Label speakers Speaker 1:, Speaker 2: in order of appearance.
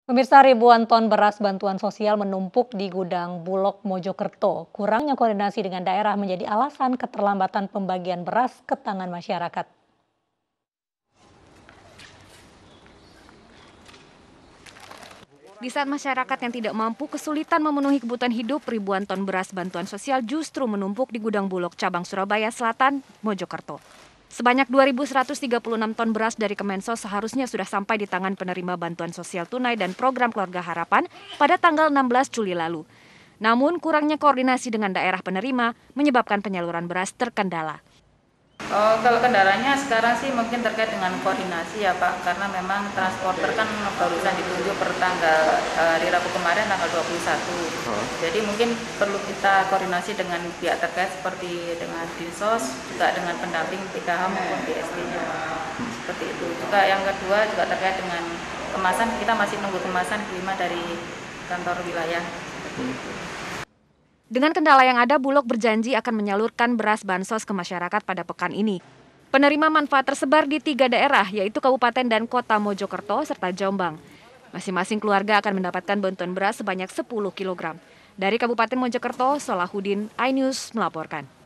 Speaker 1: Pemirsa, ribuan ton beras bantuan sosial menumpuk di gudang Bulog Mojokerto. Kurangnya koordinasi dengan daerah menjadi alasan keterlambatan pembagian beras ke tangan masyarakat.
Speaker 2: Di saat masyarakat yang tidak mampu kesulitan memenuhi kebutuhan hidup, ribuan ton beras bantuan sosial justru menumpuk di gudang Bulog cabang Surabaya Selatan, Mojokerto. Sebanyak 2.136 ton beras dari Kemensos seharusnya sudah sampai di tangan penerima bantuan sosial tunai dan program Keluarga Harapan pada tanggal 16 Juli lalu. Namun, kurangnya koordinasi dengan daerah penerima menyebabkan penyaluran beras terkendala.
Speaker 3: Oh, kalau kendalanya sekarang sih mungkin terkait dengan koordinasi ya Pak, karena memang transporter kan barusan ditunjuk per tanggal hari Rabu kemarin tanggal 21. Jadi mungkin perlu kita koordinasi dengan pihak terkait seperti dengan Dinsos, juga dengan pendamping PKH maupun BSD-nya. Seperti itu. Juga yang kedua juga terkait dengan kemasan, kita masih nunggu kemasan kelima dari kantor wilayah.
Speaker 2: Dengan kendala yang ada, Bulog berjanji akan menyalurkan beras bansos ke masyarakat pada pekan ini. Penerima manfaat tersebar di 3 daerah, yaitu Kabupaten dan Kota Mojokerto serta Jombang. Masing-masing keluarga akan mendapatkan bantuan beras sebanyak 10 kg. Dari Kabupaten Mojokerto, Solahuddin, iNews melaporkan.